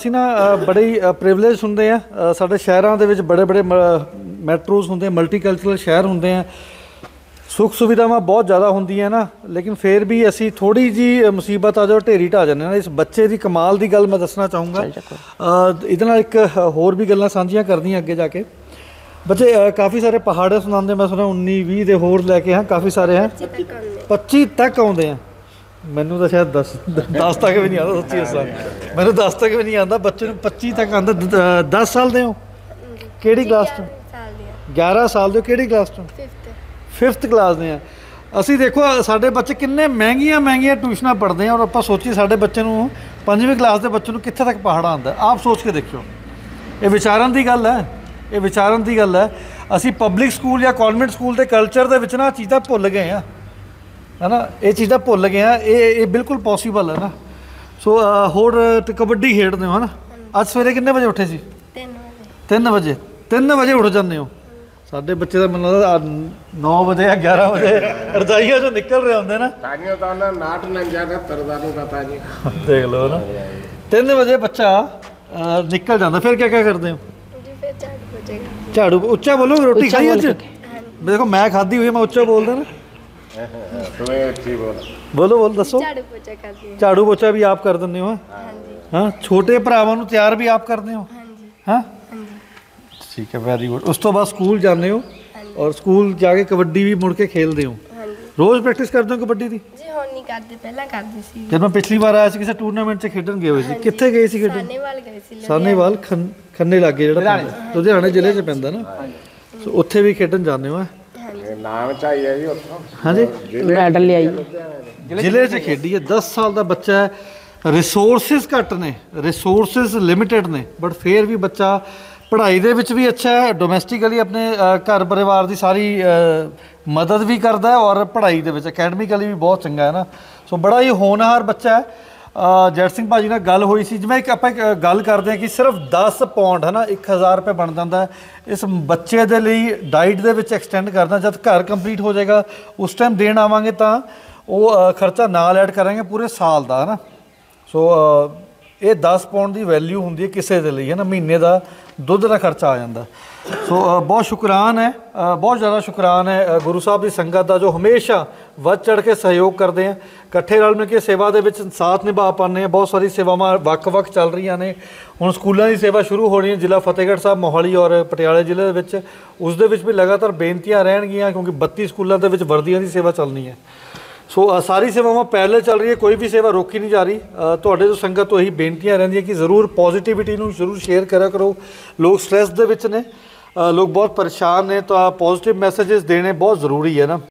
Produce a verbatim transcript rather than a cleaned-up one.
ਅਸੀਂ ਨਾ ਬੜੇ ਪ੍ਰਿਵਿਲੇਜ ਹੁੰਦੇ ਆ ਸਾਡੇ ਸ਼ਹਿਰਾਂ ਦੇ ਵਿੱਚ ਬੜੇ ਬੜੇ ਮੈਟਰੋਜ਼ ਹੁੰਦੇ ਮਲਟੀਕਲਚਰਲ ਸ਼ਹਿਰ ਹੁੰਦੇ ਆ ਸੁੱਖ ਸੁਵਿਧਾਵਾਂ ਬਹੁਤ ਜ਼ਿਆਦਾ ਹੁੰਦੀਆਂ ਨਾ ਲੇਕਿਨ ਫਿਰ ਵੀ ਅਸੀਂ ਥੋੜੀ ਜੀ ਮੁਸੀਬਤ ਆ ਜਾਓ ਢੇਰੀ ਢਾ ਜਾਂਦੇ ਨਾ। ਇਸ ਬੱਚੇ ਦੀ ਕਮਾਲ ਦੀ ਗੱਲ ਮੈਂ ਦੱਸਣਾ ਚਾਹੂੰਗਾ ਇਹਦੇ ਨਾਲ ਇੱਕ ਹੋਰ ਵੀ ਗੱਲਾਂ ਸਾਂਝੀਆਂ ਕਰਦੀਆਂ ਅੱਗੇ ਜਾ ਕੇ। ਬੱਚੇ ਕਾफ़ी सारे पहाड़ सुनाते मैं सुना उन्नी भी ਦੇ ਹੋਰ ਲੈ ਕੇ ਹਾਂ ਕਾफ़ी सारे हैं पच्ची तक आते हैं मैनू तो शायद दस दस तक भी नहीं आता सच्ची दसा मैनू दस तक भी नहीं आता बच्चे ਨੂੰ पच्ची तक आंदा। दस साल ਦੇ ਹੋ ਕਿਹੜੀ ਕਲਾਸ ਤੋਂ? ग्यारह साल ਦੇ ਕਿਹੜੀ ਕਲਾਸ ਤੋਂ? ਫਿਫਥ ਕਲਾਸ ਦੇ ਆ ਅਸੀਂ। ਦੇਖੋ ਸਾਡੇ ਬੱਚੇ ਕਿੰਨੇ ਮਹਿੰਗੀਆਂ ਮਹਿੰਗੀਆਂ ਟਿਊਸ਼ਨਾਂ ਪੜ੍ਹਦੇ ਆ ਔਰ ਆਪਾਂ ਸੋਚੀ ਸਾਡੇ ਬੱਚੇ ਨੂੰ ਪੰਜਵੀਂ ਕਲਾਸ ਦੇ ਬੱਚੇ ਨੂੰ ਕਿੱਥੇ ਤੱਕ ਪਹਾੜਾ ਆਉਂਦਾ। ਆਪ ਸੋਚ ਕੇ ਦੇਖਿਓ ਇਹ ਵਿਚਾਰਨ ਦੀ ਗੱਲ ਹੈ ਇਹ ਵਿਚਾਰਨ ਦੀ ਗੱਲ ਹੈ। ਅਸੀਂ ਪਬਲਿਕ ਸਕੂਲ ਜਾਂ ਕਨਵੈਂਟ ਸਕੂਲ ਦੇ ਕਲਚਰ ਦੇ ਵਿੱਚ ਨਾ ਚੀਜ਼ਾਂ ਭੁੱਲ ਗਏ ਆ ਹੈ ਨਾ ਇਹ ਚੀਜ਼ਾਂ ਭੁੱਲ ਗਏ ਆ ਇਹ ਇਹ ਬਿਲਕੁਲ ਪੋਸੀਬਲ ਹੈ ਨਾ। ਸੋ ਹੋਰ ਕਬੱਡੀ ਖੇਡਦੇ ਹੋ ਹੈ ਨਾ। ਅੱਜ ਸਵੇਰੇ ਕਿੰਨੇ ਵਜੇ ਉੱਠੇ ਸੀ? ਤਿੰਨ ਵਜੇ ਤਿੰਨ ਵਜੇ ਉੱਠ ਜਾਂਦੇ ਹੋ। ਸਾਡੇ ਬੱਚੇ ਦਾ ਮੈਨੂੰ ਲੱਗਦਾ ਨੌ ਵਜੇ ਜਾਂ ਗਿਆਰਾਂ ਵਜੇ ਰਜਾਈਆਂ ਚੋਂ ਨਿਕਲ ਰਹੇ ਹੁੰਦੇ ਨਾ। ਦੇਖ ਲਓ ਨਾ ਤਿੰਨ ਵਜੇ ਬੱਚਾ ਨਿਕਲ ਜਾਂਦਾ। ਫਿਰ ਕਿਆ ਕਿਆ ਕਰਦੇ ਹੋ? झाड़ू उच्चा बोलो रोटी खाई आज देखो मैं खाधी हुई मैं उच्चा बोल देना बोलो बोलो दसो। झाड़ू पोछा भी आप कर देंगे हो? हाँ छोटे भरावां नूं तैयार भी आप करते हो? हाँ ठीक है वेरी गुड। उस तो बाद स्कूल जाते हो और स्कूल जाके कबड्डी भी मुड़ के खेलते हो? रोज प्रैक्टिस करते हो कबड्डी की? नहीं करते पहला करते सी। जब मैं पिछली बार आया किसी टूरनामेंट से खेडन गए हुए सी कित्थे गए सी खेडन? सानेवाल गए सी। सानेवाल खन्ने लागे ਜਿਹੜਾ ਲੁਧਿਆਣੇ ਜ਼ਿਲ੍ਹੇ 'ਚ ਪੈਂਦਾ ਨਾ ਸੋ ਉੱਥੇ ਵੀ ਖੇਡਣ ਜਾਂਦੇ ਹੋ? ਨਾਮ ਚਾਹੀਏ ਜੀ ਉੱਥੋਂ। ਹਾਂਜੀ ਮੈਡਲ ਲਿਆਈ ਜ਼ਿਲ੍ਹੇ 'ਚ ਖੇਡੀ ਹੈ। ਦਸ ਸਾਲ ਦਾ ਬੱਚਾ ਹੈ। ਰਿਸੋਰਸਿਸ ਘੱਟ ਨੇ ਰਿਸੋਰਸਿਸ ਲਿਮਿਟਡ ਨੇ ਬਟ ਫਿਰ ਵੀ ਬੱਚਾ ਪੜ੍ਹਾਈ ਦੇ ਵਿੱਚ ਵੀ ਅੱਛਾ ਹੈ ਡੋਮੈਸਟਿਕਲੀ ਆਪਣੇ ਘਰ ਪਰਿਵਾਰ ਦੀ ਸਾਰੀ ਮਦਦ ਵੀ ਕਰਦਾ ਔਰ ਪੜ੍ਹਾਈ ਦੇ ਵਿੱਚ ਅਕੈਡਮਿਕਲੀ ਵੀ ਬਹੁਤ ਚੰਗਾ ਹੈ ਨਾ। ਸੋ ਬੜਾ ਹੀ ਹੋਣਹਾਰ ਬੱਚਾ ਹੈ। ਜੈਟ ਸਿੰਘ ਭਾਜੀ ਨਾਲ ਗੱਲ ਹੋਈ ਸੀ ਜਿਵੇਂ ਇੱਕ ਆਪਾਂ ਇੱਕ ਗੱਲ ਕਰਦੇ ਹਾਂ ਕਿ ਸਿਰਫ ਦਸ ਪੌਂਡ ਹੈ ਨਾ ਇੱਕ ਹਜ਼ਾਰ ਰੁਪਏ ਬਣ ਜਾਂਦਾ ਇਸ ਬੱਚੇ ਦੇ ਲਈ ਡਾਈਟ ਦੇ ਵਿੱਚ ਐਕਸਟੈਂਡ ਕਰਨਾ। ਜਦ ਘਰ ਕੰਪਲੀਟ ਹੋ ਜਾਏਗਾ ਉਸ ਟਾਈਮ ਦੇਣ ਆਵਾਂਗੇ ਤਾਂ ਉਹ ਖਰਚਾ ਨਾਲ ਐਡ ਕਰਾਂਗੇ ਪੂਰੇ ਸਾਲ ਦਾ ਹੈ ਨਾ। ਸੋ ਇਹ ਦਸ ਪੌਂਡ ਦੀ ਵੈਲਿਊ ਹੁੰਦੀ ਹੈ ਕਿਸੇ ਦੇ ਲਈ ਹੈ ਨਾ। ਮਹੀਨੇ ਦਾ ਦੁੱਧ ਦਾ ਖਰਚਾ ਆ ਜਾਂਦਾ। ਸੋ ਬਹੁਤ ਸ਼ੁਕਰਾਨ ਹੈ ਬਹੁਤ ਜ਼ਿਆਦਾ ਸ਼ੁਕਰਾਨ ਹੈ ਗੁਰੂ ਸਾਹਿਬ ਦੀ ਸੰਗਤ ਦਾ ਜੋ ਹਮੇਸ਼ਾ ਵੱਧ ਚੜ੍ਹ ਕੇ ਸਹਿਯੋਗ ਕਰਦੇ ਆ ਇਕੱਠੇ ਰਲ ਮਿਲ ਕੇ ਸੇਵਾ ਦੇ ਵਿੱਚ ਸਾਥ ਨਿਭਾ ਪਾਉਂਦੇ ਆ। ਬਹੁਤ ਸਾਰੀ ਸੇਵਾਵਾਂ ਵੱਖ ਵੱਖ ਚੱਲ ਰਹੀਆਂ ਨੇ। ਹੁਣ ਸਕੂਲਾਂ ਦੀ ਸੇਵਾ ਸ਼ੁਰੂ ਹੋਣੀ ਹੈ ਜ਼ਿਲ੍ਹਾ ਫਤਿਹਗੜ੍ਹ ਸਾਹਿਬ ਮੋਹਾਲੀ ਔਰ ਪਟਿਆਲੇ ਜ਼ਿਲ੍ਹੇ ਦੇ ਵਿੱਚ ਉਸ ਦੇ ਵਿੱਚ ਵੀ ਲਗਾਤਾਰ ਬੇਨਤੀਆਂ ਰਹਿਣਗੀਆਂ ਕਿਉਂਕਿ ਬੱਤੀ ਸਕੂਲਾਂ ਦੇ ਵਿੱਚ ਵਰਦੀਆਂ ਦੀ ਸੇਵਾ ਚੱਲਣੀ ਹੈ। ਸੋ ਸਾਰੀ ਸੇਵਾਵਾਂ ਪਹਿਲੇ ਚੱਲ ਰਹੀ ਹੈ ਕੋਈ ਵੀ ਸੇਵਾ ਰੋਕੀ ਨਹੀਂ ਜਾ ਰਹੀ। ਤੁਹਾਡੇ ਤੋਂ ਸੰਗਤ ਤੋਂ ਇਹੀ ਬੇਨਤੀਆਂ ਰਹਿੰਦੀਆਂ ਕਿ ਜ਼ਰੂਰ ਪੋਜ਼ੀਟਿਵਿਟੀ ਨੂੰ ਜ਼ਰੂਰ ਸ਼ੇਅਰ ਕਰਿਆ ਕਰੋ। ਲੋਕ ਸਟ੍ਰੈਸ ਦੇ ਵਿੱਚ ਨੇ ਲੋਕ ਬਹੁਤ ਪਰੇਸ਼ਾਨ ਨੇ ਤਾਂ ਪੋਜ਼ੀਟਿਵ ਮੈਸੇजेस ਦੇਣੇ ਬਹੁਤ ਜ਼ਰੂਰੀ ਹੈ ਨਾ।